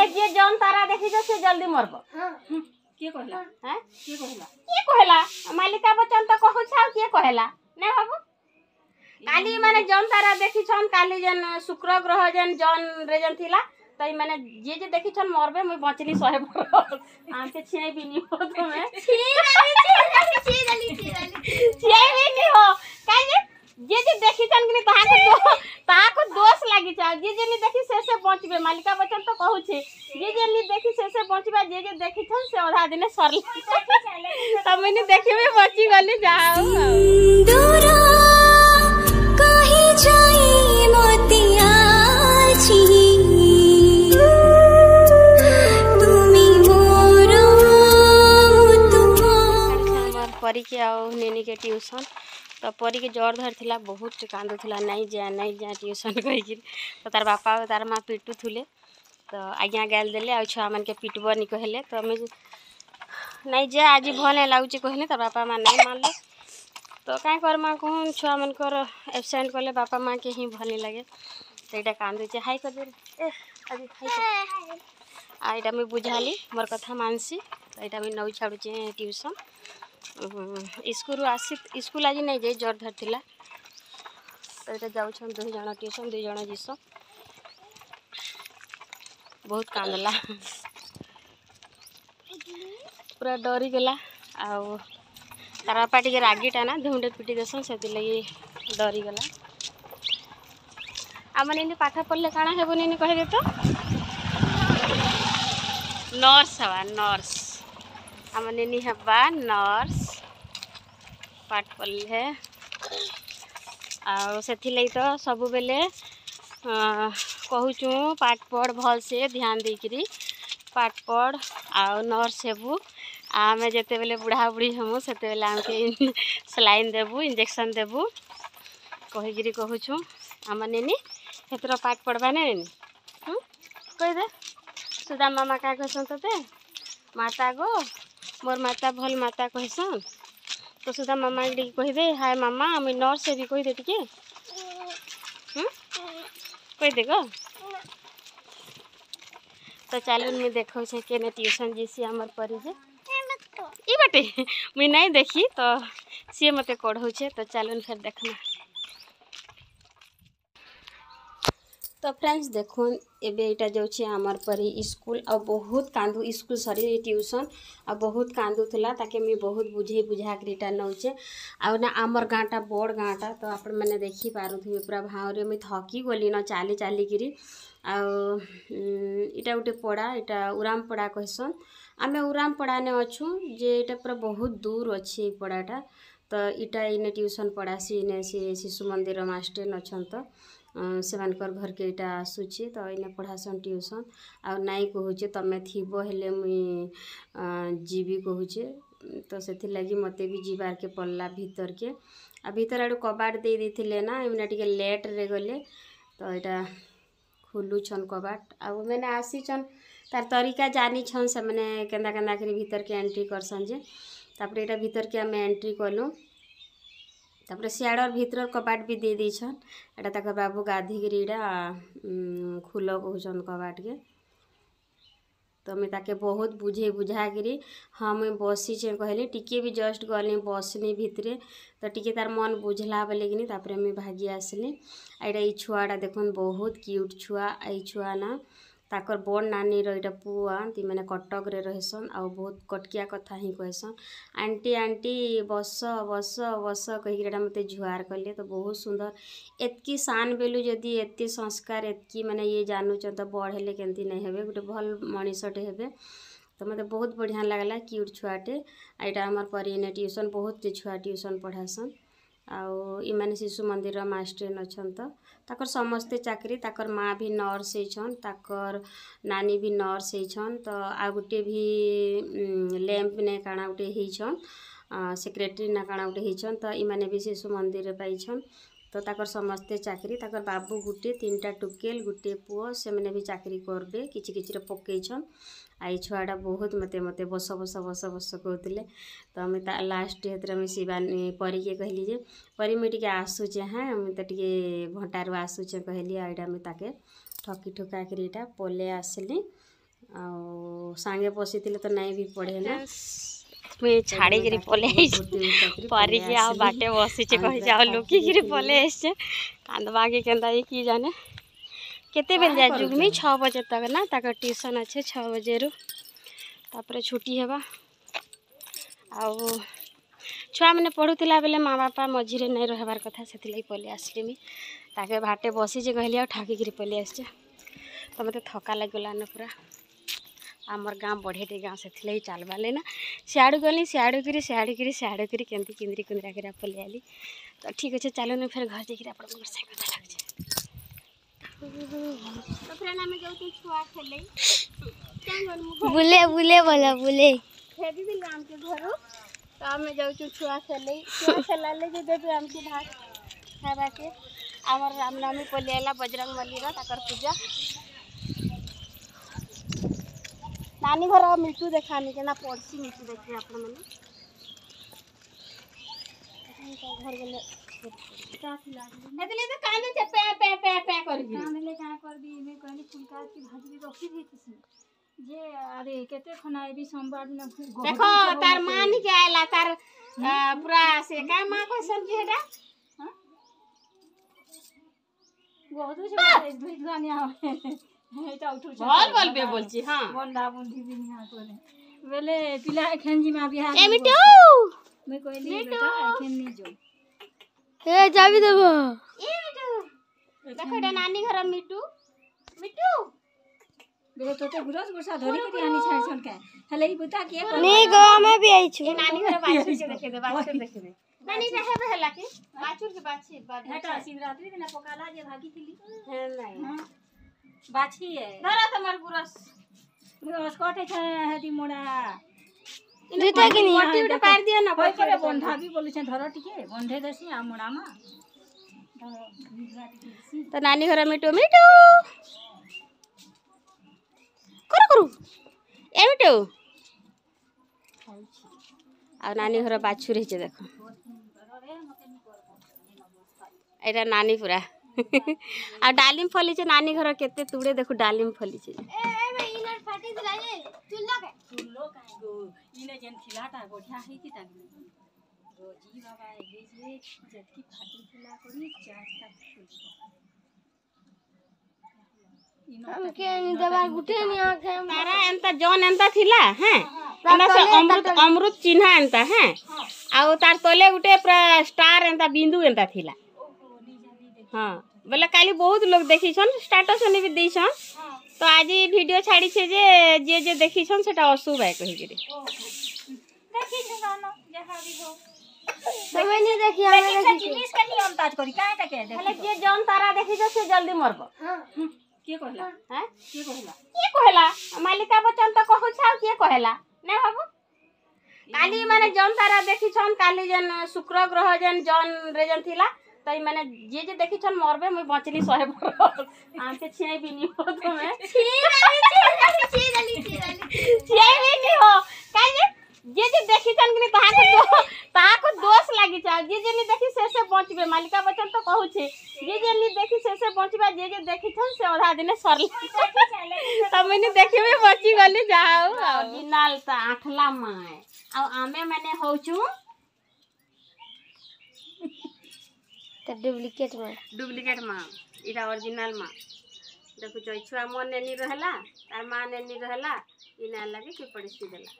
जे जौन तारा देखी से जल्दी मरब किए कहला हैं किए कहला मालिका बच्चन तो कहू छा किए कहला नै बाबू काली माने जौन तारा देखी छन काली जन शुक्र ग्रह जन जौन रे जन थिला तई माने जे देखी छन मरबे मुई बचली 100 बरस आंते छे भी नी हो तुम्हें छे भी नी हो काई जे देखी छन कि ताहा को दोष लागी छा जे नी देखी से बचबे मालिका बचन तो कहू छे जे नी देखी से बचबे जे देखी छन से आधा दिन सरले तब मैंने देखी भी बची गली जाओ दूरा कहीं जाई मोतिया छी परी के आओ नेनी के ट्यूशन तो परी के जर धर थिला बहुत कांदू थिला नहीं जा ट्यूशन कही तो तार बापा और तार माँ पिटू थुले तो आज्ञा गाल देले आ छुआ मन के पिटबनी कहले तो हमें नहीं जा आज भल नहीं लगुच कहले तार बापा माँ नहीं मानले तो कहीं करमा कहूँ छुआ मन कर एबसेंट कले बापा माँ के ही भल नहीं लगे तो यहाँ कांदुचे हाई कर दे ए आज हाई आईटा मुझे बुझाली मोर कथा मानसी तो यहाँ मुझे नौ छाड़ुचे ट्यूशन स्कूल आसी स्कूल आज नहीं जाए जर धर थिला तो यहाँ जाऊँ 2 जन ट्यूशन 2 जन जीस बहुत कांदला पूरा डरी गला आउ तार बापा टे रागीटा ना धुंडे पिटी देसन से लगी डरी गला आम नी पाठ पढ़ले काଣା हेबनी कहे दे तो नर्स हवा नर्स आम नी हवा नर्स पाठ पढ़ले है आथिल तो सब बेले कहूँ पाठ पढ़ भल से ध्यान देकरी पाठ पढ़ आउ नर्स हेबू आम जिते बेले बुढ़ा बुढ़ी हमू से बेले आमके सलाइन देबू इंजेक्शन देबू कहीकि कहूँ आम नेनी हेतर पाठ पढ़वा नेनी कहीदे सुधा मामा क्या कहसन ते माता गो मोर माता भल माता कहसन तो सुधा मामा कहीदे हाय मामा मुई नर्स भी कहीदे टिके कहीदे गो तो चलो मुझे देखो के ट्यूशन जीसी आमर परी जे ई बाटे मुई नहीं देखी तो सी मते पढ़े तो चलो फिर देखना तो फ्रेंड्स देखो एबे इटा जाउछे आमर परी स्कूल आ बहुत कांदू स्कूल सरी ट्यूशन आ बहुत कांदू थला ताके मी बहुत बुझे बुझा करीटा नौचे आ ना आमर गाँटा बड़ गाँटा तो आपण मैंने देखी पारुथि पूरा भावरे मुई थकी गली न चाली चाली गिरी आ इटा गोटे पड़ा इटा उराम पड़ा कहसन आम उराम पड़ा ने अच्छू जे इटा पूरा बहुत दूर अच्छे पड़ाटा तो इटा इने ट्यूशन पढ़ासी इने से शिशु मंदिर मास्टर अच्छन तो से घर के इटा आसूचे तो इने पढ़ासन ट्यूशन आ नाई कहूचे तमे थीबो हेले मुई जीवी कहूचे तो से लगी मते भी जीवार के पड़ला भीतर के आ भीतर आड़ू कबाट दे देथिले ना इमने टिके लेट रे गले तो इटा खुलू छन कबाट आ मैंने आसी छन तार तरीका जानी छन से मैंने केंदा केंदा करी भीतर के एंट्री करसन जे तापरे इटा भीतर के आम एंट्री कलु तापर सियाड़र भीतर कबाट भी दे दी छन एटा तक बाबू गाधी इटा खुल कहन कबाट के तो मैं ताके बहुत बुझे बुझा करी हाँ मुई बसी छे कहली टिके भी जस्ट गली बसनी भितरे तो टिके तार मन बुझला बोले कि तापर मुई भागी आसली एटा ई छुआटा देखन बहुत क्यूट छुआ आई छुआ ना ताकर बड़ नानी रहा पुआ ती मैंने कटक रे रहसन आ बहुत कटकिया कथा ही कहसन आंटी आंटी बस बस बस कहीकि मते जुआर कले तो बहुत सुंदर एतकी सान बेलू जदि एत संस्कार एतकी माने ये जानूच तो बड़ हेले केमती नहीं हेबे गोटे भल मनीषटे हेबे तो मते बहुत बढ़िया लगला क्यूट छुआटे आईटा आमर परी ने ट्यूशन बहुत छुआ ट्यूशन पढ़ासन आउ इमाने शिशु मंदिर मास्टर अच्छन तो ताकर समस्ते चाकरी ताकर माँ भी नर्स होछन ताकर नानी भी नर्स होछन तो आ गुटे भी लैंप ने काना गुटे होछन सेक्रेटरी ना काना गुटे होछन तो इमाने भी शिशु मंदिर पाइछन तो ताकर समस्ते चाकरी ताकर बाबू गुटे 3टा टुकेल गुटे पुओ से मैंने भी चाकरी करबे किछि किछि रे पकेछन आई छुआटा बहुत मते मते बस बस बस बस कहते तो हमें लास्ट हेतरे मुझे शिवानी परी के कहली जे परी मुझे टिके आसूचे हाँ मुझे तो टिके भंटारू आसूचे कहली आईटा मुझे ताके ठकी ठुका कर पले आसली ଆଉ ସାଙ୍ଗେ ବସିଥିଲେ ତ ନାଇଁ ବି ପଢ଼େ ନା मुझे छाड़िकी पलि परिकी आ बाटे बसीचे कही आ लुकिकी पलि आसचे कांदबाके केन्ता कि जाने केते बेल जाए जुगमी 6 बजे तक ना तक ट्यूशन अच्छे 6 बजे रु तापर छुट्टी हेबा आउ छुआ मैंने पढ़ुला बेले माँ बापा मझीरे नहीं रहबार कथा से पलि आसलिमी ताके बाटे बसीचे कहली आ ठाकिकी पलि आसचे तो मत थका लगलान पूरा आमर गाँ बढ़ेटे गाँ से चलबाले ना सियाड़ू गली सियाड़ू करी केमती किंदरी कुंदरा कर पलि आली तो ठीक अच्छे चलो फिर घर जाकर आप कथा लगे तो फ्रेंड आम जाऊँ छुआ खेल बुले बुले बोला बुले फेरी दिल आम के घर तो आम जाऊँ छुआ खेलाले जो देवे आम के भात खावा के आमर रामनवमी पलि आला बजरंग बली पूजा नानी घर मिठू देखानी के ना पड़सी मिठू देखिए आप मैंने घर गले तो कान से पे पे पे पे कर दी कान ले का कर दी मैं कहली फुलका की भाजी रखी दी थी जे अरे केते खनाई भी सोमवार दिन देखो तार मान के आला तार पूरा से का मां को सब्जी हेडा हां गोदू से धुई धुआनिया এটা উঠু বল বলবে বলছি হ্যাঁ বন্ডা বন্ধি দিন হ্যাঁ করে বেলে পিলা এখানজি মা বিয়া এ মিটু মই কইলি বেটা এখান নি যাও ए जाबी देबो ए मिटू देखो এটা नानी घर मिटू मिटू बेले तोते गुरस गुरसा धरी के आनी छाड़ छन के हले ई बता के नी गो में भी आई छु ए नानी घर बाछुर के देखे दे बाछुर देखे दे नानी देखे बे हला के बाछुर के बाछी बात हेटा शिवरात्रि दिन पकाला जे भागी थिली है नहीं बाछी है धरा तमर गुरस गुरस कोटे छ हेदी मोडा दुटा के नी मोटी उठे पार दियो ना कोई करे बंधा भी बोले छ धरा टिके बंधे देसी आ मोडा मा तो नानी घर मिटू मिटू करू करू ए मिटू आ नानी घर बाछुर हिचे देखो एटा नानी पूरा आ डालिम फली छे नानी घर केते तुड़े देखो डालिम फली छे ए ए इनर फाटी दिला जे चुल्लो का गो इने जेन खिलाटा बढ़िया है की तागी रोजी बाबा ए जे जटकी फाटी खिला करी चाट तक हम के नी दबा गुटे नी आके तारा एंता जौन एंता थिला हैं एंता से अमृत अमृत चिन्हा एंता हैं आ तार तले गुटे पूरा स्टार एंता बिंदु एंता थिला हाँ बोले काली बहुत लोग देखी छन स्टेटस ने भी दी छन तो आज वीडियो छाड़ी छे जे जे देखी छन सेटा अशुभ है कहि गिरे देखी छन जहां भी हो समय नहीं देखी हमें देखी जिनिस के नियम ताज करी काहे तक देख हले जे जौन तारा देखी छ से जल्दी मरबो हां के कहला हैं के कहला मालिका बचन तो कहू छ के कहला ने बाबू काली माने जौन तारा देखी छन काली जन शुक्र ग्रह जन जौन रेजन थिला तो मैंने जे देखी छन मरबे मैं बचली 100 पर आम के छे भी नहीं हो तो मैं छे भी नहीं हो काहे जे देखी छन कि ताहा को दोष लागी छ जे नहीं देखी से बचबे मालिका बचन तो कहू छे जे नहीं देखी से बचबा जे देखी छन से आधा दिन सरले त मैंने देखी में बची गली जाओ ओरिजिनल त आठला माय आ आमे माने होचू तो डुप्लीकेट माँ इटा ओरिजिनल माँ देखो जो छुआ मन नेनी रहला तार माँ नेनी रहला इना लगे कि पड़सी देला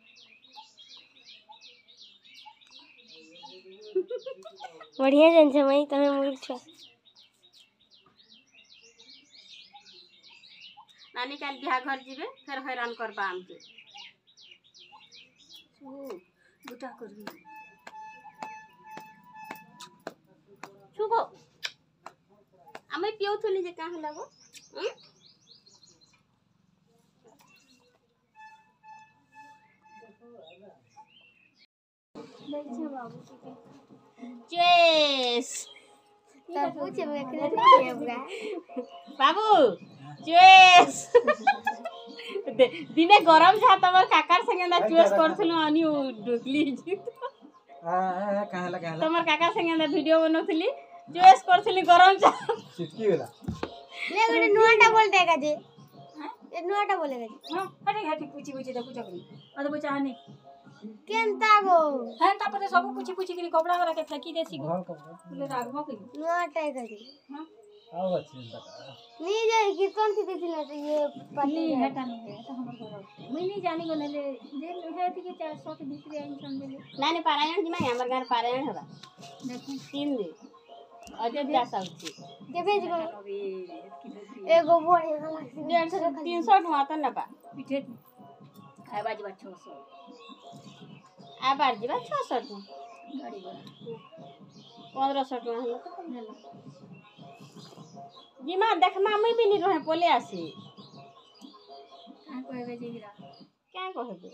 बढ़िया जन छै मई तमे मुर छ नानी काल बिहा घर जीवे फिर हैरान करबा हमके गुटा करबी छुगो आमे पिउथुनी जे काहे लागो चेस तब पूछे मैं करे बाबू चेस दिने गरम था तमर काकार संगे ना चेस करथलु अनि डुकली कहला तमर काका संगे ना वीडियो बनौथली चेस करथली गरम चा चिटकी वाला ले गोटे नुआटा बोल देगा जे ए नुआटा बोलेगा हां हटे हटे पूछी पूछी देखु चकरी अरे बच्चा आने केनता गो है तापर सब पूछी पूछी के कपड़ा वाला के फेंकी देसी गो बोले रागबो के नुआटा करी हां आओ अच्छी बता नहीं जाए कीर्तन थी दिला तो ये पार्टी नहीं हटा नहीं है तो हमर घर मैं नहीं जानी गले जे है थी के 400 के भीतर आई समझले नानी पारायण जी में हमर घर पारायण हवा देखो 3 दिन अयोध्या साउथी के भेज गो अबे एगो बोड़ी वाला 150 300 टका त नबा पिठे खाए बाज बा 600 आ बार जीवा 600 टका गाड़ी बड़ा 1500 टका होला त हेलो जी मां देखमा मैं भी नहीं रहे पोले आसी आ कहबे जे गिरा क्या कहबे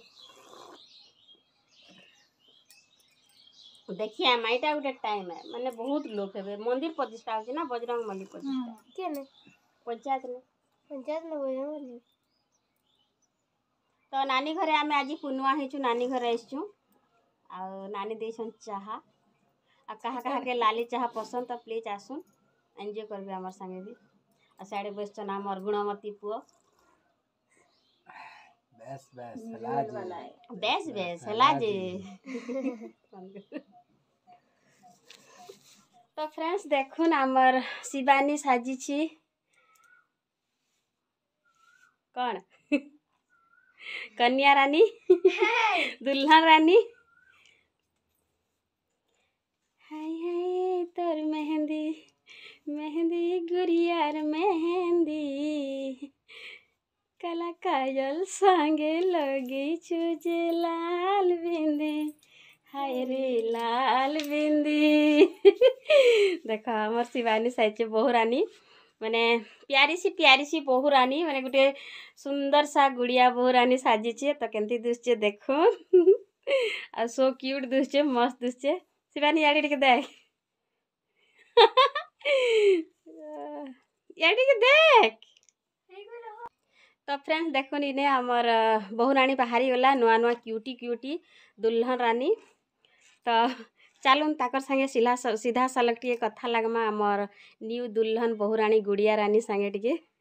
देखिए माइटा गोटे टाइम है माने बहुत लोग हेबे मंदिर प्रतिष्ठा होची ना बजरंग बली प्रतिष्ठा के ने पंचायत में पंचायत में बोले बोली तो नानी घरे आमे आज पुनुआ हेचु नानी घरे आइछु आ नानी देछन चाहा आ कहा कहा के लाली चाहा पसंद तो प्लीज आसुन एंजॉय करबे हमर संगे भी आ साडे बसचन हमर गुणमती पुओ बस लाज बेस बेस हला जे तो फ्रेंड्स देखुन हमर शिवानी साजी छी कौन कन्या रानी दुल्हन रानी हाय हाय तोर मेहंदी मेहंदी गुड़ियार मेहंदी काला काजल संगे लगी चुजे लाल बिंदी हाय रे लाल बिंदी देखो हमर शिवानी साइचे बहु रानी माने प्यारी सी बहु रानी माने गुटे सुंदर सा गुड़िया बहु रानी साजिचे तो केंती दुसचे देखो आ सो क्यूट दुसचे मस्त दुसचे शिवानी याडी के देख याडी के देख तो फ्रेंड्स देखो इने हमर बहु रानी बाहरी गला नुआ नुआ क्यूटी दुल्हन रानी तो चलुन ताकर संगे सीधा सलग टे कथा लगमा हमर न्यू दुल्हन बहु रानी गुड़िया रानी संगे टे